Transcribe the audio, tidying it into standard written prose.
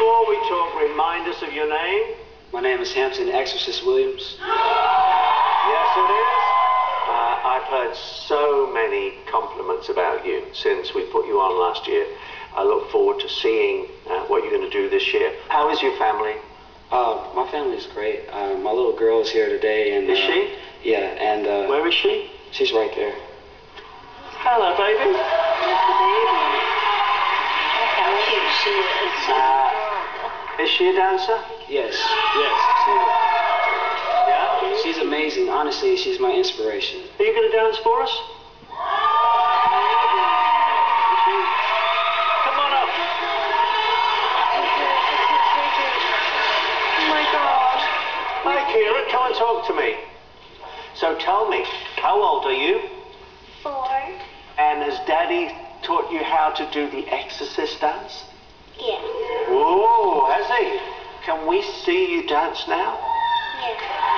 before we talk, remind us of your name. My name is Hampton Exorcist Williams. Yes, it is. I've heard so many compliments about you since we put you on last year. I look forward to seeing what you're going to do this year. How is your family? My family is great. My little girl is here today, and is she? Yeah, and where is she? She's right there. Hello, baby. How cute she is. Is she a dancer? Yes. Yeah? She's amazing. Honestly, she's my inspiration. Are you going to dance for us? Come on up. Oh my God. Hi, Kira. Come and talk to me. So tell me, how old are you? 4. And has Daddy taught you how to do the Exorcist dance? Yeah. Oh, has he? Can we see you dance now? Yeah.